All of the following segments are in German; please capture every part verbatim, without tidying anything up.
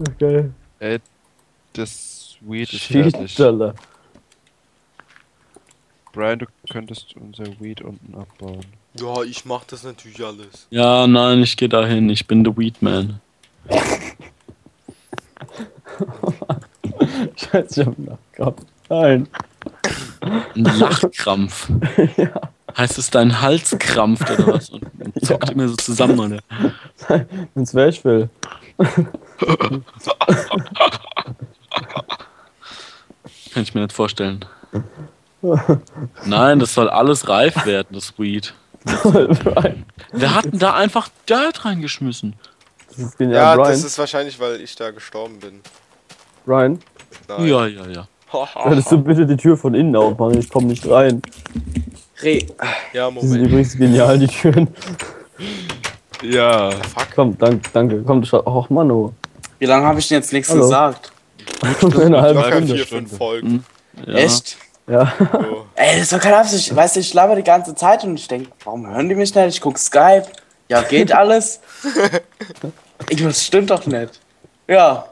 Okay. Äh, das Weed ist fertig. Cheater. Brian, du könntest unser Weed unten abbauen. Ja, ich mach das natürlich alles. Ja, nein, ich geh dahin. Ich bin the Weedman. Scheiße, ich hab einen Lachkrampf. Nein. Ein Lachkrampf. Ja. Heißt es dein Halskrampft oder was? Und, und zuckt Ja. immer so zusammen, oder? Ins Zwerchfell. Kann ich mir nicht vorstellen. Nein, das soll alles reif werden, das Weed. Brian. Wir hatten da einfach Dirt reingeschmissen. Das ist genial. Ja, Brian. das ist wahrscheinlich, weil ich da gestorben bin. Brian, Nein. Ja, ja, ja. würdest du bitte die Tür von innen aufmachen? Ich komme nicht rein. Re. Ja, Die sind Moment. übrigens genial, die Türen. Ja. Fuck. Komm, danke, danke. Komm, schau. Och, Mano. Wie lange habe ich denn jetzt nichts Hallo. gesagt? Eine halbe Locker Stunde. vier, fünf Folgen. Ja. Echt? Ja. So. Ey, das ist doch keine Absicht. Weißt du, ich laber die ganze Zeit und ich denke, warum hören die mich nicht? Ich guck Skype. Ja, geht alles. Irgendwas stimmt doch nicht. Ja.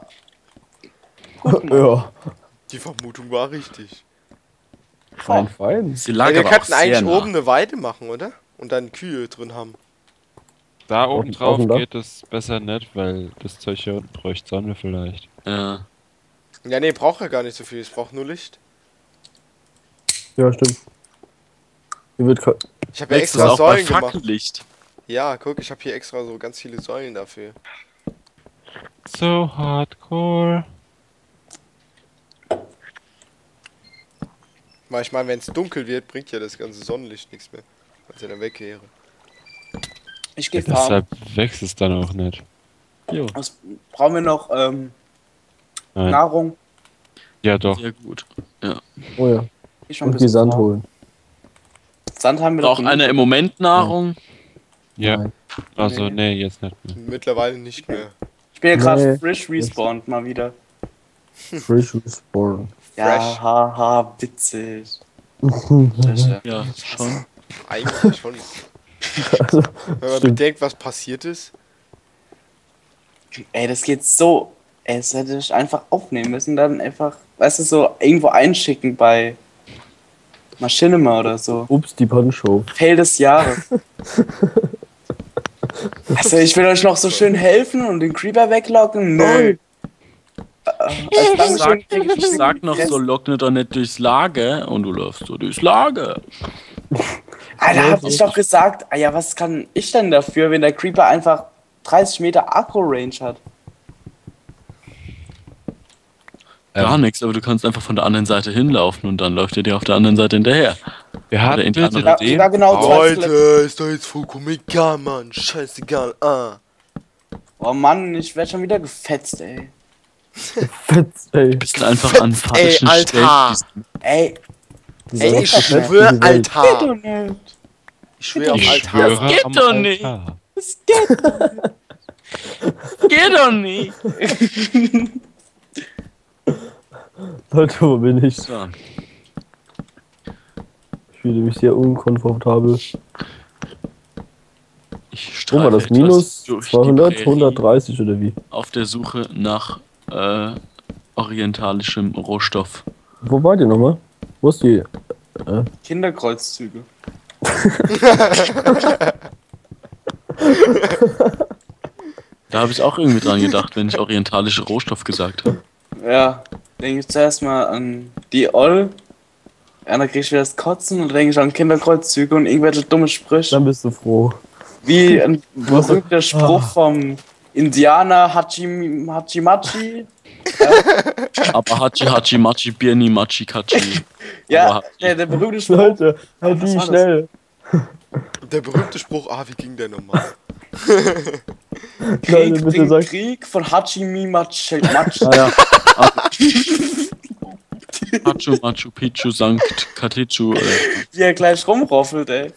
Ja. Die Vermutung war richtig. Fein, fein. Sie lag Ey, wir aber auch könnten sehr eigentlich nah. oben eine Weide machen, oder? Und dann Kühe drin haben. Da oben drauf oben da? geht es besser nicht, weil das Zeug hier unten bräuchte Sonne vielleicht. Ja. Ja, nee, braucht ja gar nicht so viel. Es braucht nur Licht. Ja, stimmt. Hier wird ka- Ich habe ja Wächst es extra auch bei Säulen gemacht. Fackellicht. Ja, guck, ich habe hier extra so ganz viele Säulen dafür. So hardcore. Weil ich meine, wenn es dunkel wird, bringt ja das ganze Sonnenlicht nichts mehr. Als er dann weg wäre. Ich gehe fahren. Deshalb wächst es dann auch nicht. Jo. Was brauchen wir noch? Ähm, Nein. Nahrung? Ja doch. Sehr gut. Oh ja. Ich mach ein Und die bisschen Sand fahren. holen. Sand haben wir doch Braucht einer im Moment Nahrung? Ja. Nein. Also Nee. nee, jetzt nicht mehr. Mittlerweile nicht mehr. Ich bin ja gerade Nee. frisch respawned mal wieder. Frisch respawn. Ja, Fresh. haha, witzig. Ja, schon. Eigentlich schon. Also, Wenn man stimmt. bedenkt, was passiert ist. Ey, das geht so. Ey, das hätte ich einfach aufnehmen müssen, dann einfach, weißt du, so irgendwo einschicken bei Machinima oder so. Ups, die Pannenshow. Fail des Jahres. Also, ich will euch noch so schön helfen und den Creeper weglocken. Nö. Äh, als Ich Dankeschön sag, krieg ich sag noch so, lockne doch nicht durchs Lager und du läufst so durchs Lager. Alter, hab ich doch gesagt. Ah ja, was kann ich denn dafür, wenn der Creeper einfach dreißig Meter Akku-Range hat? Gar nichts, aber du kannst einfach von der anderen Seite hinlaufen und dann läuft er dir auf der anderen Seite hinterher. Wir Oder hatten in die bitte andere- Ja, den sogar genau zwei Leute, Skelette. ist doch jetzt vollkommen egal, Mann. Scheißegal. Ah. Oh Mann, ich werd schon wieder gefetzt, ey. Fetz, ey. Du bist einfach an falschen Alter. Stellen. Ey, Dieser Ey, Loch ich verfetzt schwöre, die Welt. Alter. nicht. Ich schwöre auf Ich Altar. schwöre Das geht am doch nicht. Altar. Das geht nicht. Geht doch nicht. Leute, wo bin ich? So. Ich fühle mich sehr unkomfortabel. Ich Wo streife war das? etwas Minus durch die zweihundert, Prärie hundertdreißig oder wie? auf der Suche nach äh, orientalischem Rohstoff. Wo war die nochmal? Wo ist die? Kinderkreuzzüge. Da habe ich auch irgendwie dran gedacht, wenn ich orientalische Rohstoff gesagt habe. Ja, denke ich zuerst mal an die Oll. Ja, dann krieg ich wieder das Kotzen und dann denke ich an Kinderkreuzzüge und irgendwelche dumme Sprüche. Dann bist du froh. Wie ein berühmter Spruch vom Indianer Hachim, Hachimachi. Aber Hachi Hachi Machi Birni Machi Kachi. Ja, Aber- der, der berühmte Spruch. Leute, halt Was die war das? schnell. Der berühmte Spruch, ah, wie ging der nochmal? Krieg Leute, bitte bringt sag. Krieg von Hachimi Machi. Machi. Ah ja. Machu Machu Picchu Sankt Katichu. Äh, Wie er gleich rumroffelt, ey.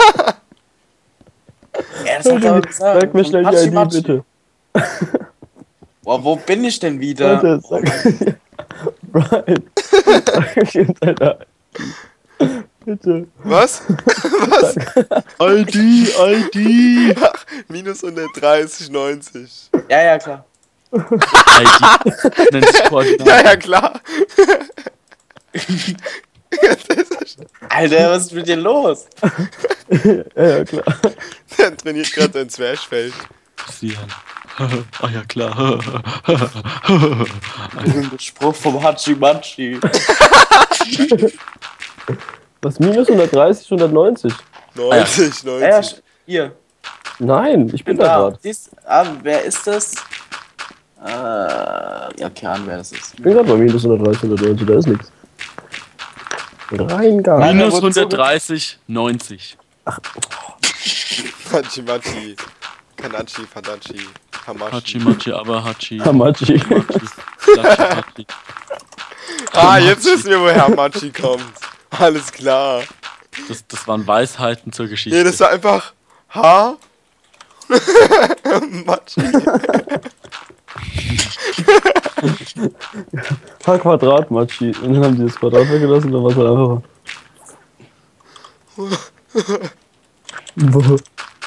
Ja, das hat er aber Leute, gesagt. sag mir Von schnell die I D Hachimachi. bitte. Boah, wo bin ich denn wieder? Leute, sag. Brian. Sag mir deine I D. Bitte. Was? Was? I D, I D. Minus hundertdreißig, neunzig. Ja, ja, klar. I D nennt sich Koordinaten. Ja, ja, klar. Alter, was ist mit dir los? Ja, ja, klar. Der trainiert gerade sein Zwerchfell. Sie an. Ah ja, klar. Der Spruch vom Hachi-Machi. Was, minus hundertdreißig, hundertneunzig? neunzig, Ja, ja, neunzig. hier. Nein, ich bin da Da. gerade. Siehst, ah, wer ist das? Äh, ja, keine Ahnung, wer das ist. Ich bin gerade bei minus hundertdreißig, hundertneunzig, da ist nichts. Rein gar nicht. Nein. Minus wurde so hundertdreißig, neunzig. Hachi Machi. Kanachi, Fadachi, Hamachi. Hachi Machi, aber Hachi. Hamachi. Hachi. Ah, jetzt wissen wir, woher Hamachi kommt. Alles klar. Das, das waren Weisheiten zur Geschichte. Nee, das war einfach Ha. Machi. H Quadrat Machi. Und dann haben die das Quadrat weggelassen, dann war es halt einfacher. Wo?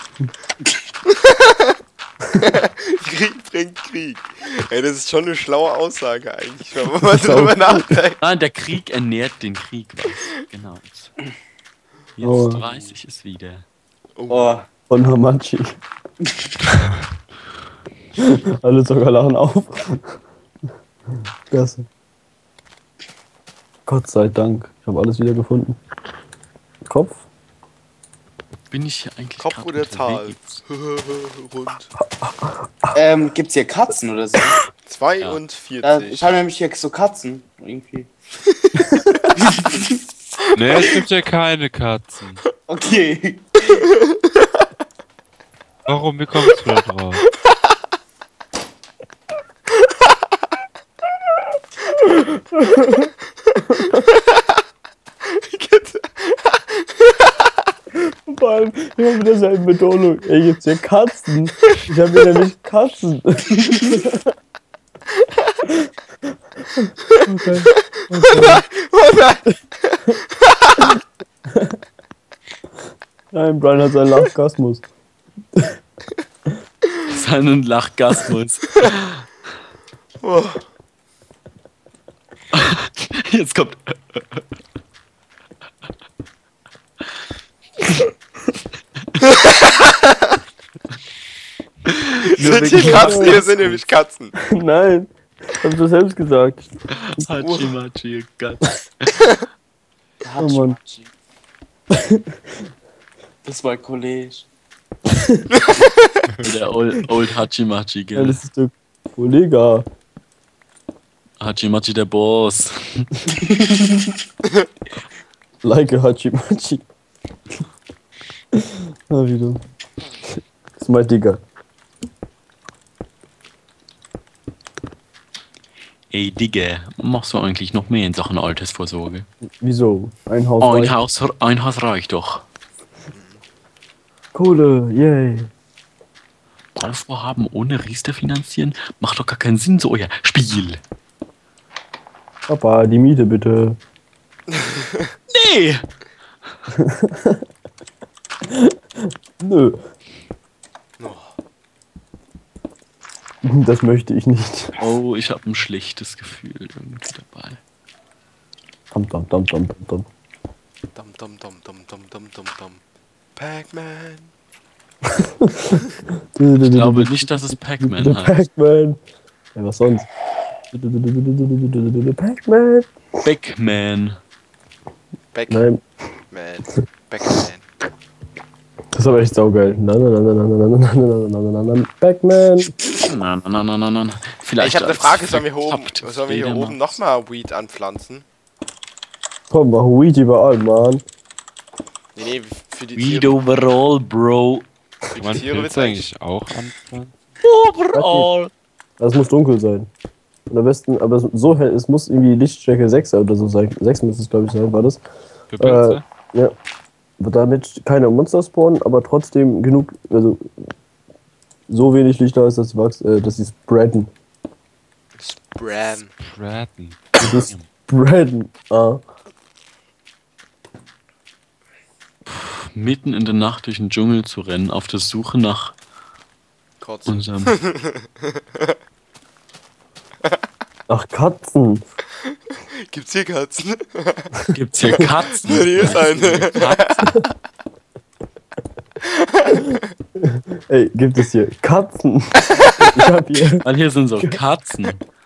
Krieg bringt Krieg. Ey, das ist schon eine schlaue Aussage eigentlich, wenn man mal drüber nachdenkt. Nein, der Krieg ernährt den Krieg. Was? Genau. Jetzt Oh. dreißig ist wieder. Oh, Von Hamachi. Alle sogar lachen auf. Klasse. Gott sei Dank. Ich habe alles wieder gefunden. Kopf. Bin ich hier eigentlich Kopf grad oder Zahl? unterwegs? Rund. ähm, gibt's hier Katzen oder so? Ja, zweiundvierzig. ich habe nämlich hier so Katzen. Irgendwie. Nee, es gibt ja keine Katzen. Okay. Warum? Wie kommst du da drauf? Vor allem, immer mit derselben Betonung. Ey, gibt's hier Katzen? Ich habe hier nämlich Katzen. Okay. Oh nein! Nein, Brian hat seinen Lachgasmus. Seinen Lachgasmus. Oh. Jetzt kommt. Sind hier Katzen? Hier sind nämlich Katzen. Nein, hab du selbst gesagt. Hachi Machi, Gott. Oh Mann. Das ist mein Kollege. Der Old, old Hachi Machi, Ja, gell? das ist der Kollege. Hachi Machi, der Boss. Like a Hachimachi. Ah, wie dumm. Das ist mein Digger. Ey, Digga, machst du eigentlich noch mehr in Sachen Altersvorsorge? Wieso? Ein Haus. Ein reicht. Haus, ein Haus reicht doch. Kohle, yay. Bauvorhaben ohne Riester finanzieren? Macht doch gar keinen Sinn, so euer Spiel. Papa, die Miete bitte. Nee! Nö. Oh. Das möchte ich nicht. Oh, ich habe ein schlechtes Gefühl irgendwie dabei. Dum, dum, dum, dum, dum, dum. Dum dum dum dum dum dum dum dum. Pac-Man. Ich glaube nicht, dass es Pac-Man heißt. Pac-Man. Ja, was sonst? Pac-Man. Pac-Man. Pac-Man. Nein, Pac-Man. das ist aber echt saugeil. Na, na, na, na, na, na, na, na, na, na, na, na, Pac-Man. Na, na, na, na, na, na. Vielleicht Ich habe eine als Frage, sollen wir, hier oben, verkappte sollen wir hier Fledermaus. oben nochmal Weed anpflanzen? Komm, mach Weed überall, Mann. Nee, nee, für die Weed Tiere. overall, Bro. Für die Man Tiere Pilze wird's eigentlich. eigentlich auch anpflanzen? Overall. Das muss dunkel sein. Und am besten, aber so hell, es muss irgendwie Lichtstärke sechs oder so sein. sechs müsste es, glaube ich, sein, war das. Für Pilze? Ja. Damit keine Monster spawnen, aber trotzdem genug, also so wenig Licht da ist, dass sie wachsen, äh, dass sie spreaden. Bran. Braten. Das ist spreaden. Ah. Mitten in der Nacht durch den Dschungel zu rennen, auf der Suche nach Kurz. unserem Ach, Katzen. Gibt's hier Katzen? Gibt's hier Katzen? Hier ist eine. Katzen. Ey, gibt es hier Katzen? Ich hab hier. Mann, hier sind so Katzen.